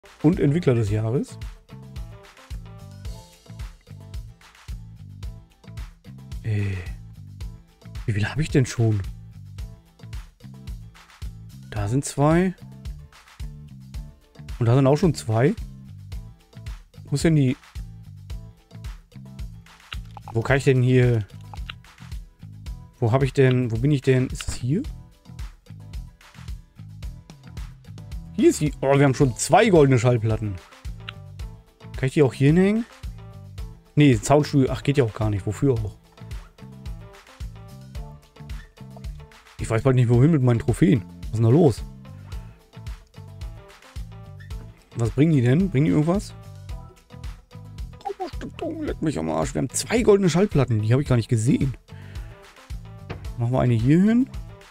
Und Entwickler des Jahres. Wie viel habe ich denn schon? Da sind 2. Und da sind auch schon 2. Wo ist denn die... Wo kann ich denn hier... Wo habe ich denn... Wo bin ich denn? Ist es hier? Hier ist die... Oh, wir haben schon 2 goldene Schallplatten. Kann ich die auch hier hinhängen? Nee, Soundstudio... Ach, geht ja auch gar nicht. Wofür auch? Ich weiß bald nicht, wohin mit meinen Trophäen. Was ist denn da los? Was bringen die denn? Bringen die irgendwas? Oh, leck mich am Arsch. Wir haben 2 goldene Schallplatten. Die habe ich gar nicht gesehen. Machen wir eine hier hin.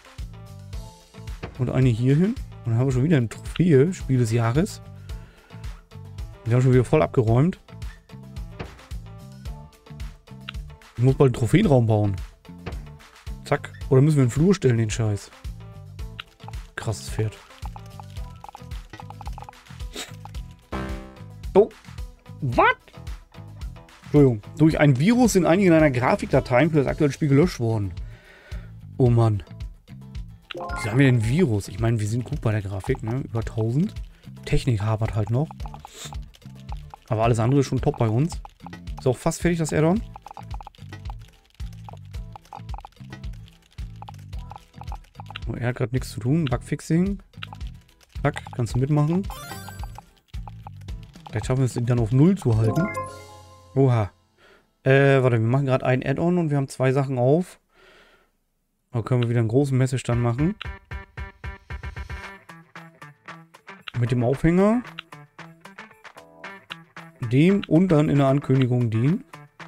Und eine hier hin. Und dann haben wir schon wieder eine Trophäe. Spiel des Jahres. Wir haben schon wieder voll abgeräumt. Ich muss bald einen Trophäenraum bauen. Zack. Oder müssen wir in den Flur stellen, den Scheiß. Krasses Pferd. Oh. Was? Entschuldigung. Durch ein Virus sind einige deiner Grafikdateien für das aktuelle Spiel gelöscht worden. Oh Mann. Wieso haben wir denn ein Virus? Ich meine, wir sind gut bei der Grafik, ne? Über 1000. Technik hapert halt noch. Aber alles andere ist schon top bei uns. Ist auch fast fertig, das Add-on. Oh, er hat gerade nichts zu tun. Bugfixing. Zack, kannst du mitmachen. Vielleicht schaffen wir es dann auf 0 zu halten. Oha. Warte, wir machen gerade ein Add-on und wir haben 2 Sachen auf. Da können wir wieder einen großen Messestand machen. Mit dem Aufhänger. Dem und dann in der Ankündigung den.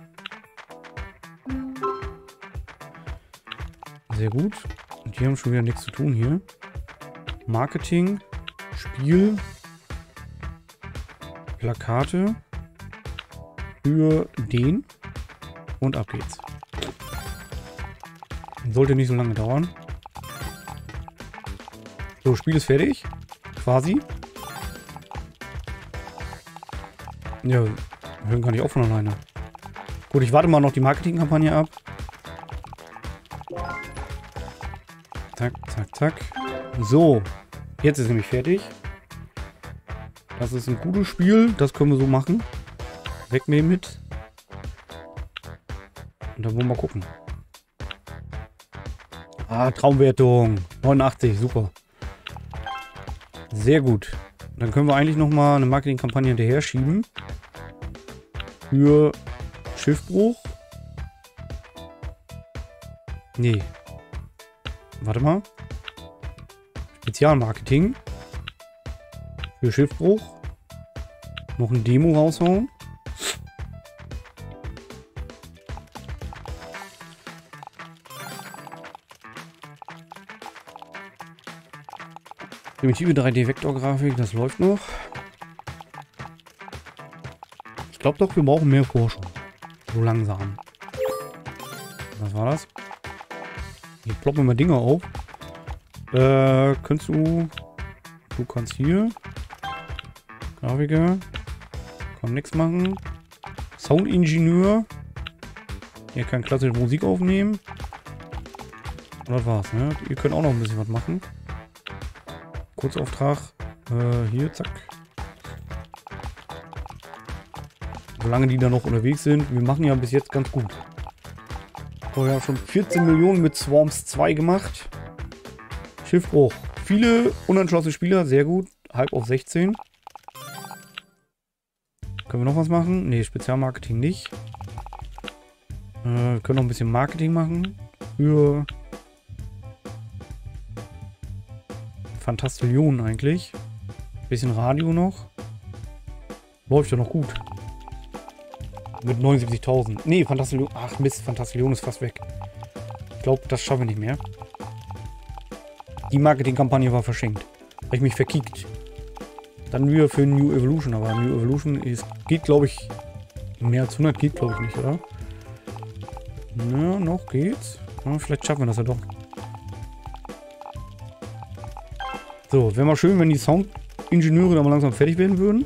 Sehr gut. Und die haben schon wieder nichts zu tun hier. Marketing. Spiel. Plakate. Für den. Und ab geht's. Sollte nicht so lange dauern. So, Spiel ist fertig. Quasi. Ja, hören kann ich auch von alleine. Gut, ich warte mal noch die Marketingkampagne ab. Zack, zack, zack. So, jetzt ist nämlich fertig. Das ist ein gutes Spiel. Das können wir so machen. Wegnehmen mit. Und dann wollen wir mal gucken. Ah, Traumwertung. 89, super. Sehr gut. Dann können wir eigentlich nochmal eine Marketingkampagne hinterher schieben. Für Schiffbruch. Nee. Warte mal. Spezialmarketing. Für Schiffbruch. Noch ein Demo raushauen. Primitive 3D-Vektorgrafik, das läuft noch. Ich glaube doch, wir brauchen mehr Forschung. So langsam. Was war das? Hier ploppen immer Dinge auf. Kannst du... Du kannst hier... Grafiker. Kann nichts machen. Soundingenieur. Ihr kann klassische Musik aufnehmen. Und das war's, ne? Ihr könnt auch noch ein bisschen was machen. Kurzauftrag. Hier, zack. Solange die da noch unterwegs sind. Wir machen ja bis jetzt ganz gut. So, wir haben schon 14 Millionen mit Swarms 2 gemacht. Schiffbruch. Viele unentschlossene Spieler. Sehr gut. Halb auf 16. Können wir noch was machen? Ne, Spezialmarketing nicht. Wir können noch ein bisschen Marketing machen. Für... Fantastillion eigentlich. Bisschen Radio noch. Läuft ja noch gut. Mit 79.000. Nee, Fantastillion. Ach Mist, Fantastillion ist fast weg. Ich glaube, das schaffen wir nicht mehr. Die Marketingkampagne war verschenkt. Habe ich mich verkickt. Dann wieder für New Evolution. Aber New Evolution ist, geht, glaube ich, mehr als 100 geht, glaube ich, nicht, oder? Ja, noch geht's. Ja, vielleicht schaffen wir das ja doch. So, wäre mal schön, wenn die Ingenieure da mal langsam fertig werden würden.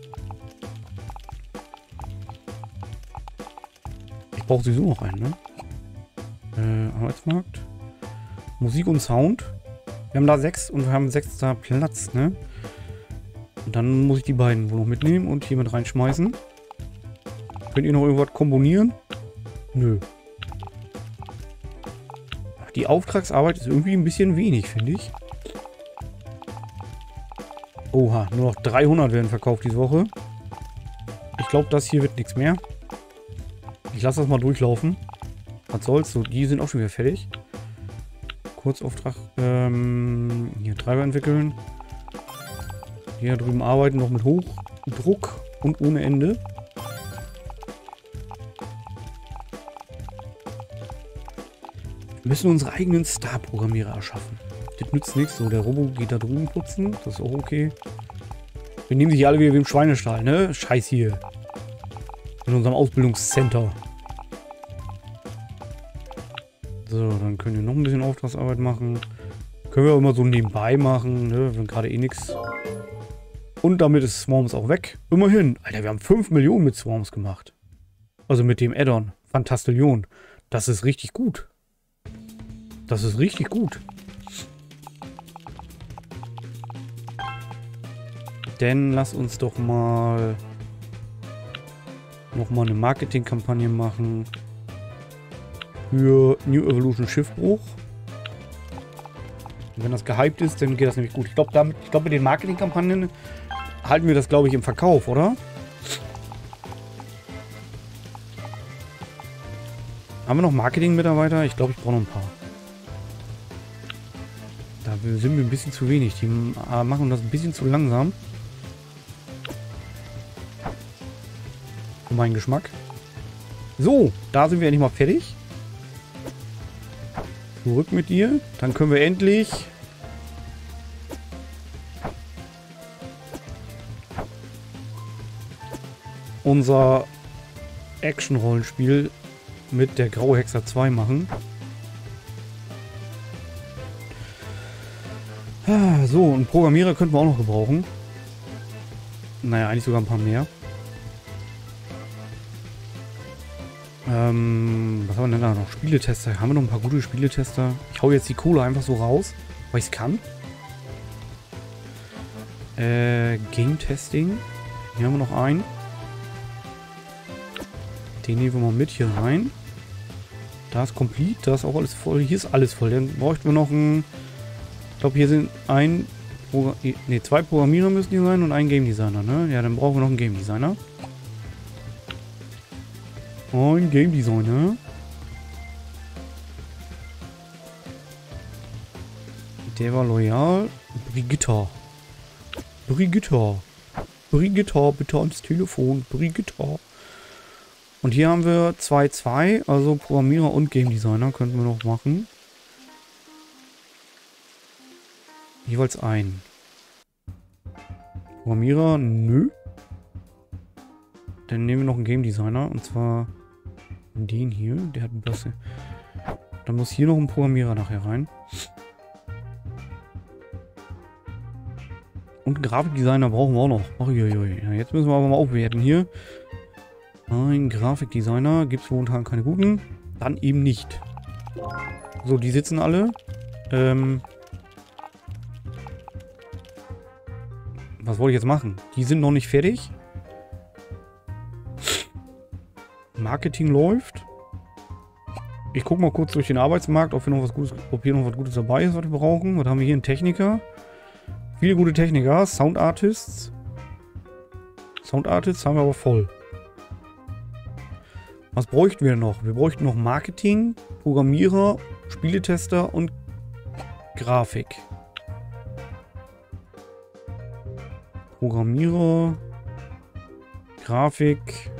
Ich brauche sowieso noch einen, ne? Arbeitsmarkt. Musik und Sound. Wir haben da 6 und wir haben 6 da Platz, ne? Und dann muss ich die beiden wohl noch mitnehmen und hier mit reinschmeißen. Könnt ihr noch irgendwas komponieren? Nö. Die Auftragsarbeit ist irgendwie ein bisschen wenig, finde ich. Oha, nur noch 300 werden verkauft diese Woche. Ich glaube, das hier wird nichts mehr. Ich lasse das mal durchlaufen. Was soll's? So, die sind auch schon wieder fertig. Kurzauftrag. Hier Treiber entwickeln. Hier drüben arbeiten noch mit Hochdruck und ohne Ende. Wir müssen unsere eigenen Star-Programmierer erschaffen. Das nützt nichts. So, der Robo geht da drüben putzen. Das ist auch okay. Wir nehmen sich hier alle wieder wie im Schweinestall, ne? Scheiß hier. In unserem Ausbildungscenter. So, dann können wir noch ein bisschen Auftragsarbeit machen. Können wir auch immer so nebenbei machen, ne? Wenn gerade eh nichts. Und damit ist Swarms auch weg. Immerhin. Alter, wir haben 5 Millionen mit Swarms gemacht. Also mit dem Add-on. Fantastillion. Das ist richtig gut. Das ist richtig gut. Denn lass uns doch mal nochmal eine Marketingkampagne machen für New Evolution Schiffbruch. Und wenn das gehypt ist, dann geht das nämlich gut. Ich glaube, mit den Marketingkampagnen halten wir das, glaube ich, im Verkauf, oder? Haben wir noch Marketing-Mitarbeiter? Ich glaube, ich brauche noch ein paar. Da sind wir ein bisschen zu wenig. Die machen das ein bisschen zu langsam. Für meinen Geschmack. So, da sind wir endlich mal fertig. Zurück mit dir. Dann können wir endlich unser Action-Rollenspiel mit der Graue Hexer 2 machen. So, einen Programmierer könnten wir auch noch gebrauchen. Naja, eigentlich sogar ein paar mehr. Was haben wir denn da noch? Spieletester. Haben wir noch ein paar gute Spieletester? Ich hau jetzt die Kohle einfach so raus, weil ich es kann. Game Testing. Hier haben wir noch einen. Den nehmen wir mal mit hier rein. Da ist Complete. Da ist auch alles voll. Hier ist alles voll. Dann bräuchten wir noch ein... Ich glaube, hier sind zwei Programmierer müssen hier sein und ein Game Designer, ne? Ja, dann brauchen wir noch einen Game Designer. Ein Game Designer. Der war loyal. Brigitta. Brigitta. Brigitta, bitte ans Telefon. Brigitta. Und hier haben wir 2, also Programmierer und Game Designer könnten wir noch machen. Jeweils ein. Programmierer, nö. Dann nehmen wir noch einen Game Designer und zwar den hier. Der hat ein bisschen. Dann muss hier noch ein Programmierer nachher rein. Und einen Grafikdesigner brauchen wir auch noch. Uiuiui. Ja, jetzt müssen wir aber mal aufwerten hier. Ein Grafikdesigner. Gibt es momentan keine guten. Dann eben nicht. So, die sitzen alle. Was wollte ich jetzt machen? Die sind noch nicht fertig. Marketing läuft. Ich gucke mal kurz durch den Arbeitsmarkt, ob hier noch was Gutes dabei ist, was wir brauchen. Was haben wir hier? Einen Techniker. Viele gute Techniker. Sound Artists. Sound Artists haben wir aber voll. Was bräuchten wir noch? Wir bräuchten noch Marketing, Programmierer, Spieletester und Grafik. Programmierer, Grafik,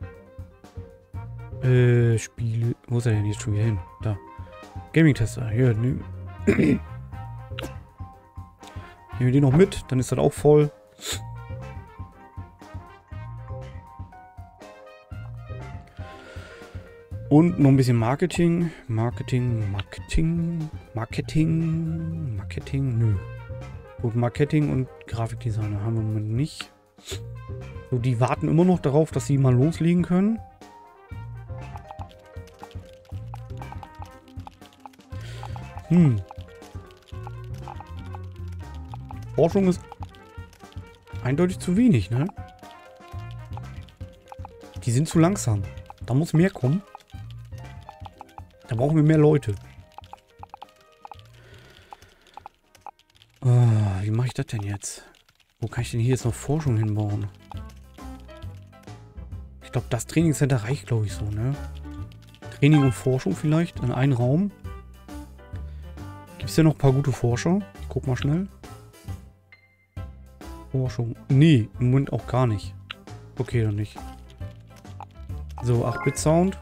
Spiele. Wo ist er denn jetzt schon wieder hin? Da. Gaming-Tester. Hier, nehmen wir den noch mit, dann ist das auch voll. Und noch ein bisschen Marketing. Marketing. Nö. Gut, Marketing und Grafikdesigner haben wir im Moment nicht. So, die warten immer noch darauf, dass sie mal loslegen können. Forschung ist eindeutig zu wenig, ne? Die sind zu langsam. Da muss mehr kommen. Da brauchen wir mehr Leute. Wie mache ich das denn jetzt? Wo kann ich denn hier jetzt noch Forschung hinbauen? Ich glaube, das Trainingscenter reicht, glaube ich, so, ne? Training und Forschung vielleicht in einen Raum. Gibt es ja noch ein paar gute Forscher? Ich guck mal schnell. Forschung. Nee, im Moment auch gar nicht. Okay, dann nicht. So, 8-Bit-Sound.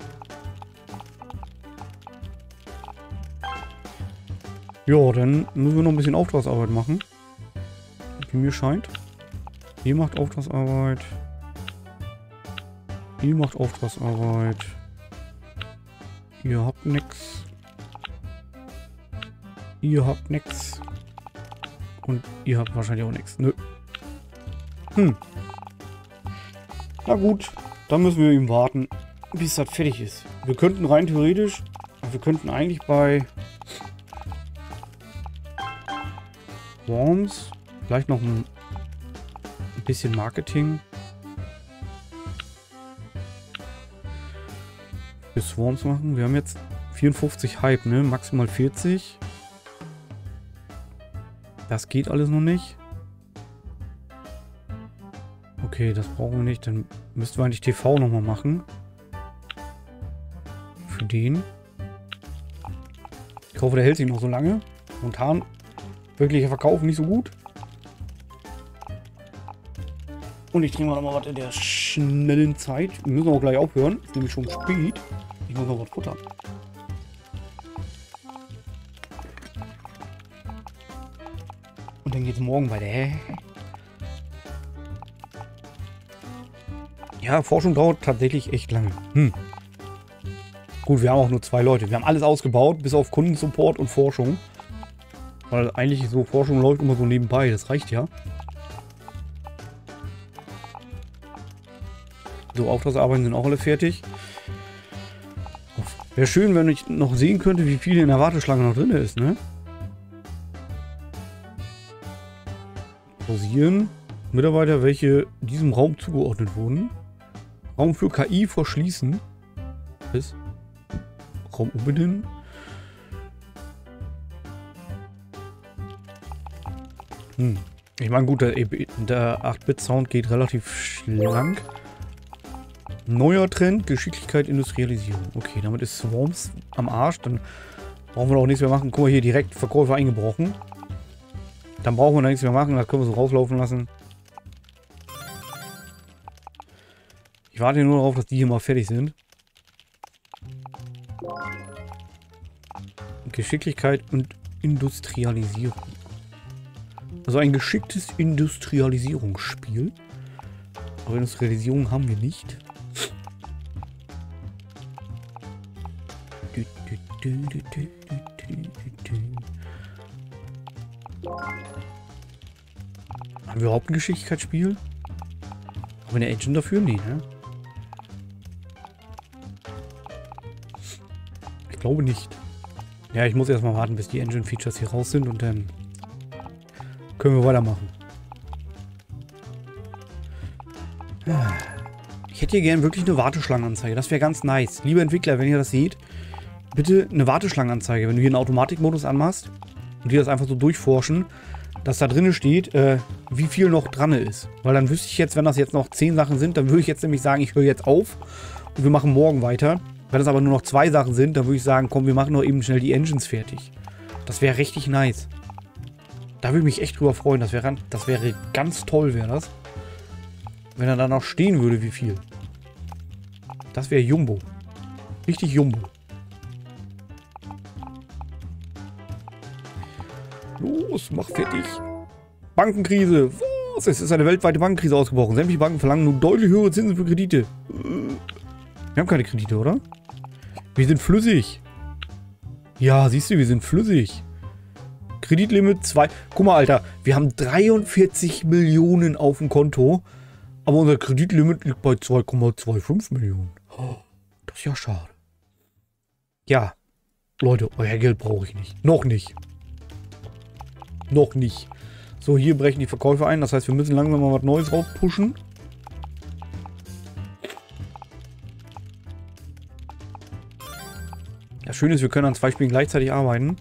Ja, dann müssen wir noch ein bisschen Auftragsarbeit machen. Wie mir scheint. Ihr macht Auftragsarbeit. Ihr macht Auftragsarbeit. Ihr habt nix. Ihr habt nix. Und ihr habt wahrscheinlich auch nix. Nö. Na gut, dann müssen wir ihm warten, bis das fertig ist. Wir könnten rein theoretisch, wir könnten eigentlich bei Worms vielleicht noch ein bisschen Marketing für Swarms machen. Wir haben jetzt 54 Hype, ne? Maximal 40. Das geht alles noch nicht. Okay, das brauchen wir nicht. Dann müssten wir eigentlich TV nochmal machen. Für den. Ich hoffe, der hält sich noch so lange. Momentan wirklicher Verkauf nicht so gut. Und ich trinke mal noch mal was in der schnellen Zeit. Wir müssen auch gleich aufhören. Es ist nämlich schon spät. Ich muss noch was futtern. Und dann geht es morgen weiter. Ja, Forschung dauert tatsächlich echt lange. Gut, wir haben auch nur 2 Leute. Wir haben alles ausgebaut, bis auf Kundensupport und Forschung. Weil eigentlich so Forschung läuft immer so nebenbei. Das reicht ja. So, Auftragsarbeiten sind auch alle fertig. Wäre schön, wenn ich noch sehen könnte, wie viel in der Warteschlange noch drin ist, ne? Pausieren. Mitarbeiter, welche diesem Raum zugeordnet wurden. Raum für KI verschließen. Was? Raum umbenennen. Ich meine, gut, der 8-Bit-Sound geht relativ schlank. Neuer Trend, Geschicklichkeit, Industrialisierung. Okay, damit ist Swarms am Arsch. Dann brauchen wir auch nichts mehr machen. Guck mal, hier direkt Verkäufer eingebrochen. Dann brauchen wir da nichts mehr machen. Das können wir so rauslaufen lassen. Ich warte nur darauf, dass die hier mal fertig sind. Geschicklichkeit und Industrialisierung. Also ein geschicktes Industrialisierungsspiel. Aber Industrialisierung haben wir nicht. Haben wir überhaupt ein Geschicklichkeitsspiel? Haben wir eine Engine dafür? Nee, ne? Ich glaube nicht. Ja, ich muss erstmal warten, bis die Engine-Features hier raus sind und dann können wir weitermachen. Ich hätte hier gerne wirklich eine Warteschlangenanzeige. Das wäre ganz nice. Liebe Entwickler, wenn ihr das seht, bitte eine Warteschlangenanzeige. Wenn du hier einen Automatikmodus anmachst und die das einfach so durchforschen, dass da drin steht, wie viel noch dran ist. Weil dann wüsste ich jetzt, wenn das jetzt noch 10 Sachen sind, dann würde ich jetzt nämlich sagen, ich höre jetzt auf und wir machen morgen weiter. Wenn es aber nur noch 2 Sachen sind, dann würde ich sagen, komm, wir machen noch eben schnell die Engines fertig. Das wäre richtig nice. Da würde ich mich echt drüber freuen. Das wäre ganz toll, wäre das. Wenn er da noch stehen würde, wie viel. Das wäre Jumbo. Richtig Jumbo. Los, mach fertig. Bankenkrise. Was? Es ist eine weltweite Bankenkrise ausgebrochen. Sämtliche Banken verlangen nun deutlich höhere Zinsen für Kredite. Wir haben keine Kredite, oder? Wir sind flüssig. Ja, siehst du, wir sind flüssig. Kreditlimit 2. Guck mal, Alter. Wir haben 43 Millionen auf dem Konto. Aber unser Kreditlimit liegt bei 2,25 Millionen. Oh, das ist ja schade. Ja. Leute, euer Geld brauche ich nicht. Noch nicht. Noch nicht. So, hier brechen die Verkäufe ein. Das heißt, wir müssen langsam mal was Neues rauspushen. Das Schöne ist, wir können an 2 Spielen gleichzeitig arbeiten.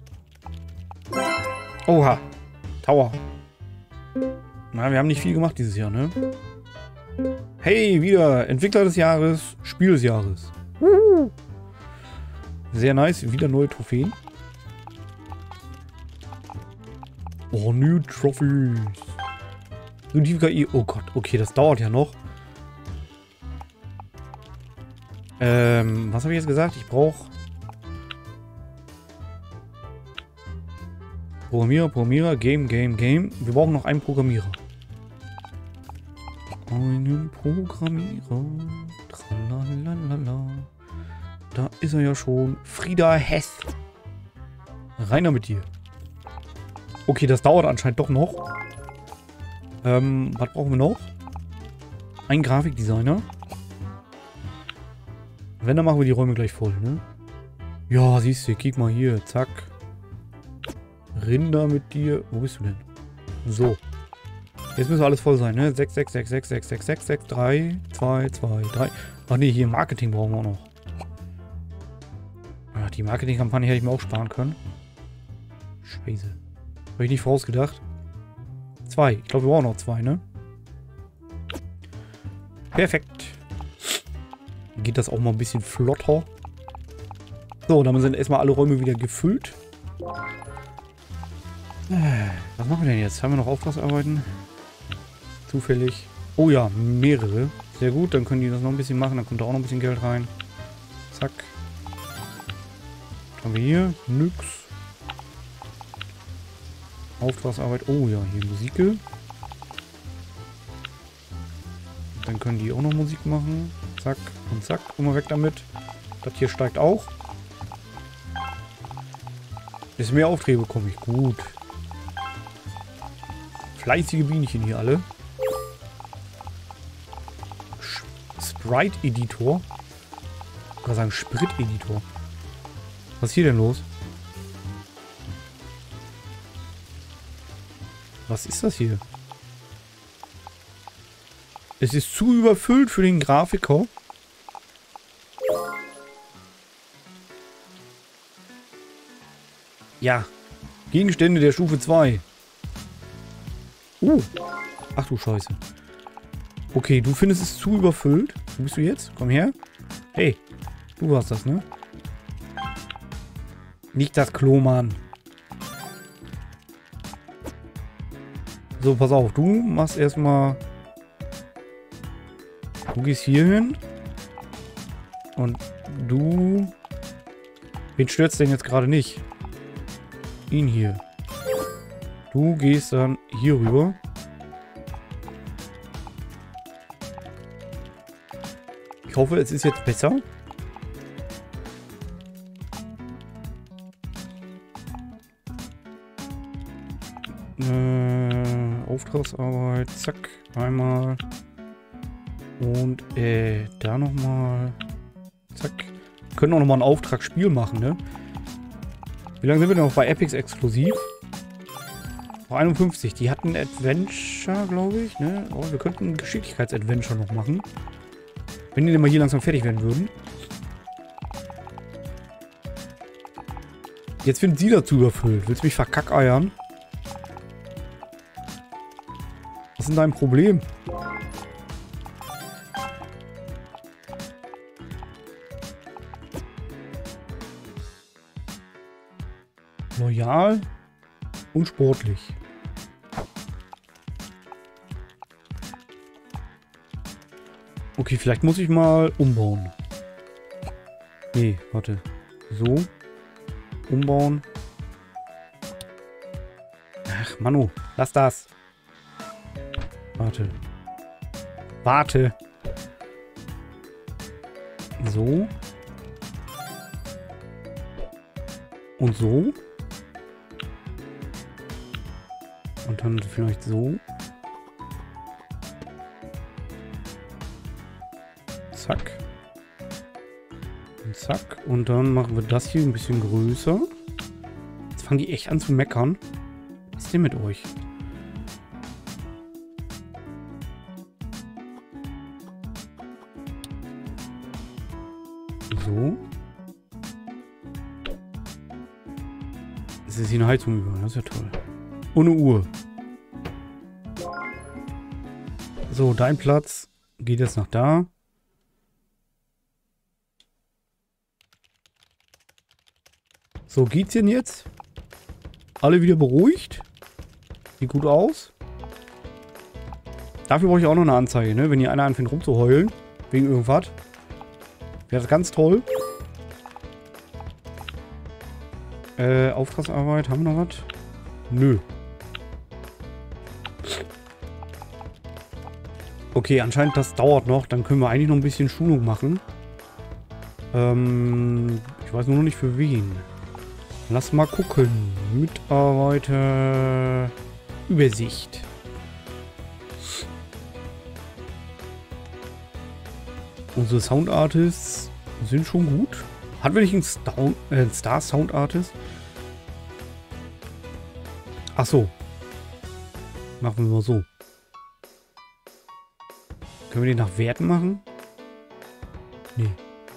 Oha. Tower. Na, wir haben nicht viel gemacht dieses Jahr, ne? Hey, wieder Entwickler des Jahres, Spiel des Jahres. Sehr nice. Wieder neue Trophäen. Oh, new Trophies. Primitive KI. Oh Gott, okay, das dauert ja noch. Was habe ich jetzt gesagt? Ich brauche Programmierer, Game. Wir brauchen noch einen Programmierer. Einen Programmierer. Tralalala. Da ist er ja schon. Frieda Hess. Reiner mit dir. Okay, das dauert anscheinend doch noch. Was brauchen wir noch? Ein Grafikdesigner. Wenn, dann machen wir die Räume gleich voll, ne? Ja, siehst du, kick mal hier. Zack. Rinder mit dir. Wo bist du denn? So. Jetzt müssen alles voll sein, ne? 6, 6, 6, 6, 6, 6, 6, 6, 3, 2, 2, 3. Ach ne, hier Marketing brauchen wir auch noch. Ach, die Marketingkampagne hätte ich mir auch sparen können. Scheiße. Habe ich nicht vorausgedacht. 2. Ich glaube, wir brauchen noch 2, ne? Perfekt. Geht das auch mal ein bisschen flotter. So, damit sind erstmal alle Räume wieder gefüllt. Was machen wir denn jetzt? Haben wir noch Auftragsarbeiten? Zufällig. Oh ja, mehrere. Sehr gut, dann können die das noch ein bisschen machen. Dann kommt da auch noch ein bisschen Geld rein. Zack. Was haben wir hier? Nix. Auftragsarbeit. Oh ja, hier Musik. Dann können die auch noch Musik machen. Zack und zack. Immer weg damit. Das hier steigt auch. Ist mehr Aufträge bekomme ich. Gut. Fleißige Bienchen hier alle. Sprite-Editor. Ich kann sagen Sprit-Editor. Was ist hier denn los? Was ist das hier? Es ist zu überfüllt für den Grafiker. Ja. Gegenstände der Stufe 2. Ach du Scheiße. Okay, du findest es zu überfüllt. Wo bist du jetzt? Komm her. Hey, du warst das, ne? Nicht das Klo, Mann. So, pass auf. Du machst erstmal... Du gehst hier hin. Und du... Wen stört's denn jetzt gerade nicht? Ihn hier. Du gehst dann hier rüber. Ich hoffe, es ist jetzt besser. Auftragsarbeit. Zack. Einmal. Und da nochmal. Zack. Wir können auch nochmal ein Auftragsspiel machen, ne? Wie lange sind wir denn noch bei Epics exklusiv? 51. Die hatten Adventure, glaube ich, ne? Oh, wir könnten ein Geschicklichkeits-Adventure noch machen. Wenn die denn mal hier langsam fertig werden würden. Jetzt sind sie dazu überfüllt. Willst du mich verkackeiern? Was ist denn dein Problem? Loyal und sportlich. Okay, vielleicht muss ich mal umbauen. Nee, warte. So. Umbauen. Ach, Manu, lass das. Warte. Warte. So. Und so. Und dann vielleicht so. Zack. Und zack. Und dann machen wir das hier ein bisschen größer. Jetzt fangen die echt an zu meckern. Was ist denn mit euch? So. Jetzt ist hier eine Heizung über. Das ist ja toll. Ohne Uhr. So, dein Platz geht jetzt nach da. So, geht's denn jetzt? Alle wieder beruhigt? Sieht gut aus. Dafür brauche ich auch noch eine Anzeige, ne? Wenn hier einer anfängt rumzuheulen, wegen irgendwas. Wäre das ganz toll. Auftragsarbeit, haben wir noch was? Nö. Okay, anscheinend das dauert noch. Dann können wir eigentlich noch ein bisschen Schulung machen. Ich weiß nur noch nicht für wen. Lass mal gucken. Mitarbeiter... Übersicht. Unsere Sound Artists sind schon gut. Hatten wir nicht einen Star Sound Artist? Ach so. Machen wir mal so. Können wir den nach Werten machen? Nee.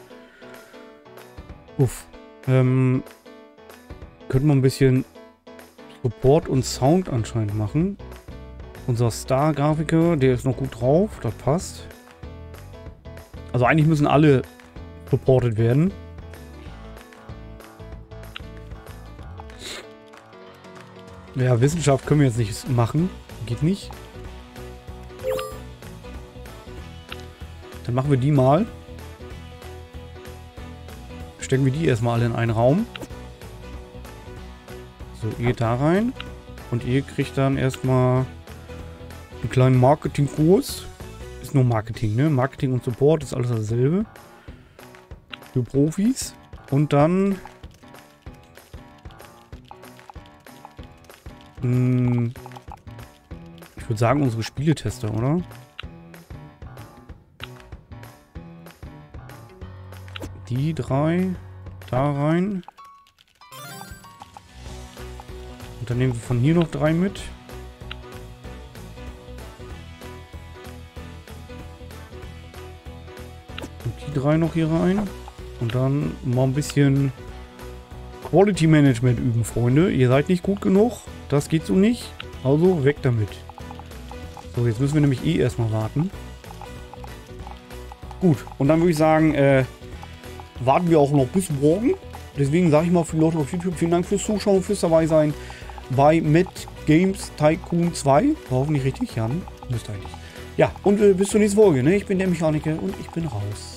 Uff. Könnten wir ein bisschen Support und Sound anscheinend machen. Unser Star-Grafiker, der ist noch gut drauf. Das passt. Also eigentlich müssen alle supported werden. Ja, Wissenschaft können wir jetzt nicht machen. Geht nicht. Dann machen wir die mal. Stecken wir die erstmal alle in einen Raum. So, ihr da rein. Und ihr kriegt dann erstmal einen kleinen Marketingkurs. Ist nur Marketing, ne? Marketing und Support ist alles dasselbe. Für Profis. Und dann... ich würde sagen, unsere Spieletester, oder? Die drei da rein. Und dann nehmen wir von hier noch 3 mit. Und die 3 noch hier rein. Und dann mal ein bisschen Quality Management üben, Freunde. Ihr seid nicht gut genug. Das geht so nicht. Also weg damit. So, jetzt müssen wir nämlich eh erstmal warten. Gut, und dann würde ich sagen, warten wir auch noch bis morgen. Deswegen sage ich mal für die Leute auf YouTube, vielen Dank fürs Zuschauen, fürs dabei sein bei Mad Games Tycoon 2. War hoffentlich richtig, ja, müsste eigentlich. Ja, und bis zur nächsten Folge, ne? Ich bin der Mechaniker und ich bin raus.